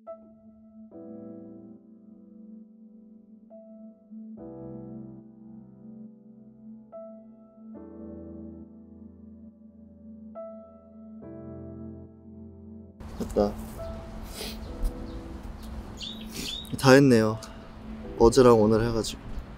됐다. 다 했네요. 어제랑 오늘 해가지고.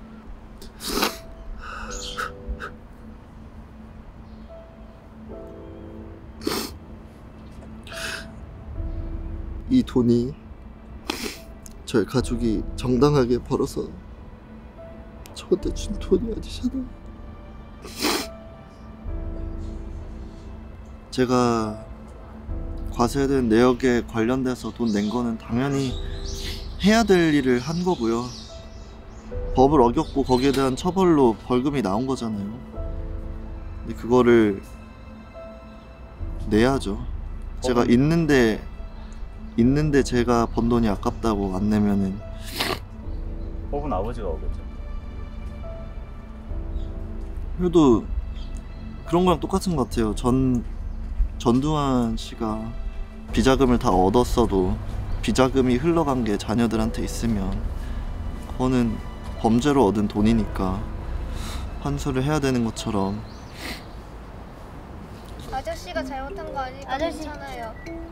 이 돈이 저희 가족이 정당하게 벌어서 저한테 준 돈이 아니잖아요. 제가 과세된 내역에 관련돼서 돈 낸 거는 당연히 해야 될 일을 한 거고요. 법을 어겼고 거기에 대한 처벌로 벌금이 나온 거잖아요. 근데 그거를 내야죠. 제가 있는데 제가 번 돈이 아깝다고 안 내면은 법은 아버지가 오겠죠. 그래도 그런 거랑 똑같은 것 같아요. 전두환 씨가 비자금을 다 얻었어도 비자금이 흘러간 게 자녀들한테 있으면 그거는 범죄로 얻은 돈이니까 환수를 해야 되는 것처럼. 아저씨가 잘못한 거 아니니까 아저씨. 괜찮아요.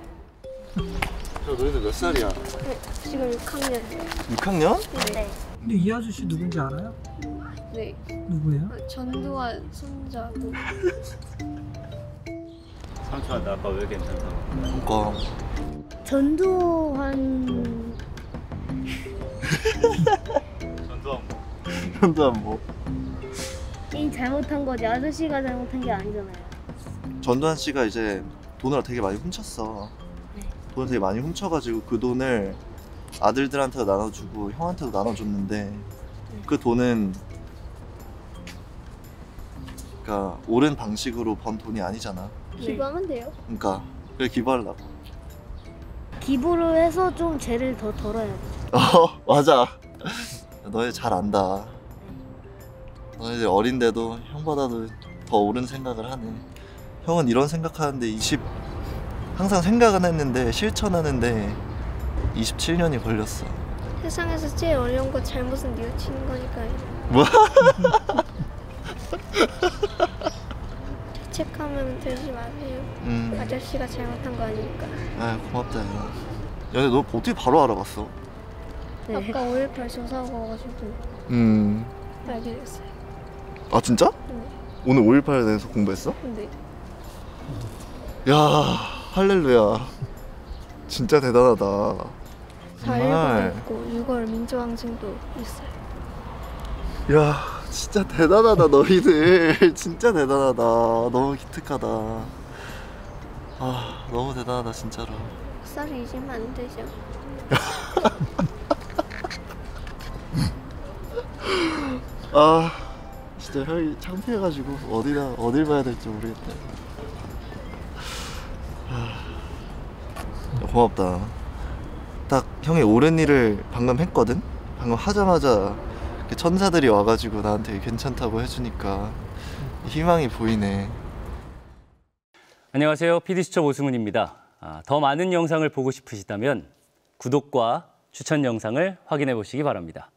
저 너희들 몇 살이야? 지금 6학년. 6학년? 네. 근데 이 아저씨 누군지 알아요? 네. 누구예요? 전두환 손자고. 삼촌한테 아빠 왜 괜찮다고? 그러니까 전두환 전두환 뭐? 이 잘못한 거지. 아저씨가 잘못한 게 아니잖아요. 전두환 씨가 이제 돈을 되게 많이 훔쳤어. 돈을 되게 많이 훔쳐가지고 그 돈을 아들들한테도 나눠주고 형한테도 나눠줬는데 그 돈은 그러니까 옳은 방식으로 번 돈이 아니잖아. 기부하면 돼요. 그러니까 그래 기부하려고. 기부를 해서 좀 죄를 더 덜어야 돼. 맞아. 너희 잘 안다. 너희들 어린데도 형보다도 더 옳은 생각을 하네. 형은 이런 생각하는데 항상 생각은 했는데 실천하는데 27년이 걸렸어. 세상에서 제일 어려운 거 잘못은 뉘우치는 거니까요. 뭐? 자책하면 되지 마세요. 아저씨가 잘못한 거 아니니까. 아 고맙다. 야 근데 너 어떻게 바로 알아봤어? 네. 아까 5.18 조사하고 와가지고 알게 됐어요. 아 진짜? 네. 오늘 5.18에 대해서 공부했어? 네. 야 할렐루야. 진짜 대단하다. 4.19도 있고 6월 민주항쟁도 있어요. 야 진짜 대단하다 너희들. 진짜 대단하다. 너무 기특하다. 아 너무 대단하다 진짜로. 역사를 잊으면 안 되죠. 아 진짜 형이 창피해가지고 어딜 봐야 될지 모르겠다. 고맙다. 딱 형이 옳은 일을 방금 했거든? 방금 하자마자 천사들이 와가지고 나한테 괜찮다고 해주니까 희망이 보이네. 안녕하세요. PD수첩 오승훈입니다. 더 많은 영상을 보고 싶으시다면 구독과 추천 영상을 확인해 보시기 바랍니다.